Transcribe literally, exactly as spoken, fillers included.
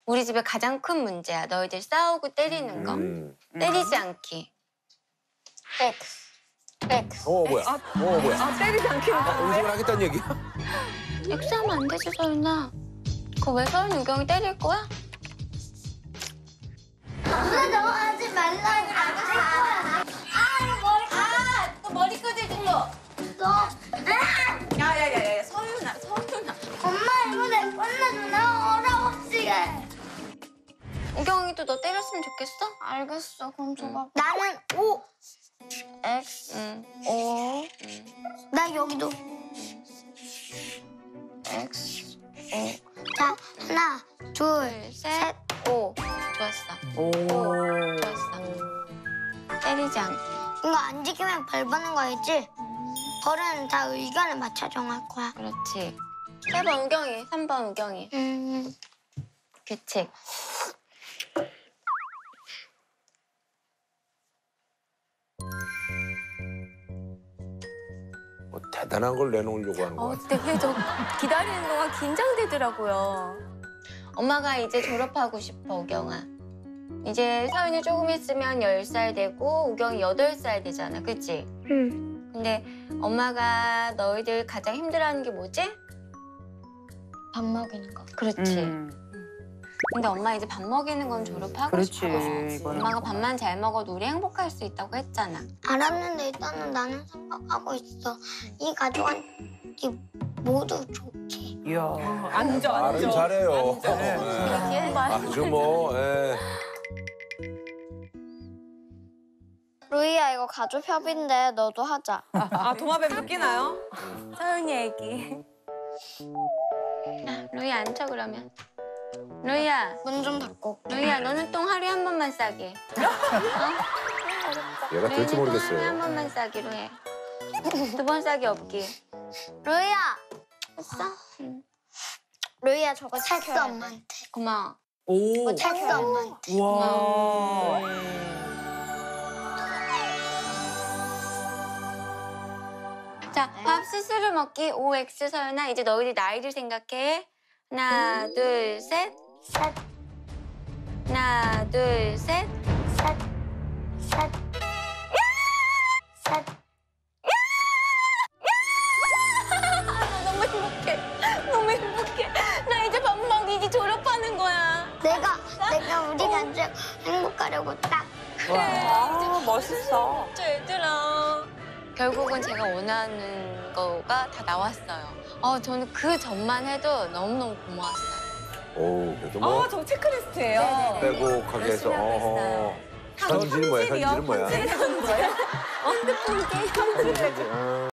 우리 집의 가장 큰 문제야. 너희들 싸우고 때리는 거. 음. 때리지 않기. X. X. 어 뭐야? 어 뭐야? 아, 때리지 않기는 아, 음식을 하겠다는 얘기야? X 하면 안 되지, 서윤아. 그거 왜 서윤 우경이 때릴 거야? 엄마 너 하지 말라고. 아, 머리. 아, 또 머리 끄질러. 너. 아! 야야야야, 서윤아, 서윤아. 엄마 이거 내 끝내줘. 나 어려웠지. 우경이도 너 때렸으면 좋겠어? 알겠어. 그럼 줘봐. 나는 오. X. 응. 오. 나 여기도. X. 오. 자, 하나, 둘, 둘, 셋. 셋, 오. 좋았어. 오. 좋았어. 때리지 않기. 이거 안 지키면 벌 받는 거 알지? 벌은 다 의견에 맞춰 정할 거야. 그렇지. 일 번 우경이, 삼 번 우경이. 음. 규칙. 뭐 대단한 걸 내놓으려고 하는 어, 거야. 근데 그게 저 기다리는 동안 긴장되더라고요. 엄마가 이제 졸업하고 싶어, 우경아. 이제 서윤이 조금 있으면 열 살 되고 우경이 여덟 살 되잖아, 그치? 응. 근데 엄마가 너희들 가장 힘들어하는 게 뭐지? 밥 먹이는 거. 그렇지. 음. 근데 엄마 이제 밥 먹이는 건 졸업하고 그렇지, 싶어. 이거는. 엄마가 밥만 잘 먹어도 우리 행복할 수 있다고 했잖아. 알았는데 일단은 나는 생각하고 있어. 이 가족한테 모두 좋게. 이야. 앉아, 말은 잘해요. 네. 예. 아주 뭐. 예. 루이야 이거 가족 협의인데 너도 하자. 아, 도마뱀 느끼나요? 서윤이 얘기. 야, 루이야 앉혀 그러면. 루이야, 문 좀 닫고. 루이야 너는 똥 하루에 한 번만 싸게. 얘가 될지 루이는 똥 하루에 한 모르겠어요. 번만 싸기로 해. 두 번 싸기 없기. 루이야. 했어? 응. 루이야 저거 찰스 엄마한테. 고마워. 오. 찰스 엄마한테. 와. 자, 밥 스스로 먹기 오 엑스 서연아. 이제 너희들 나이를 생각해. 하나, 둘, 셋. 셋, 하나, 둘, 셋. 셋, 셋. 셋. 아, 너무 행복해. 너무 행복해. 나 이제 밥 먹이기 졸업하는 거야. 내가 내가 우리 가족 행복하려고 딱. 와, 멋있어. 저 얘들아. 결국은 제가 원하는 거가 다 나왔어요. 어, 저는 그 전만 해도 너무너무 고마웠어요. 오, 그래도 뭐 아, 저 체크리스트예요. 네네네. 빼곡하게 해서. 열심히 하고 어허. 있어요. 현진이 뭐야? 현진은 뭐야? 현진이 뭐야?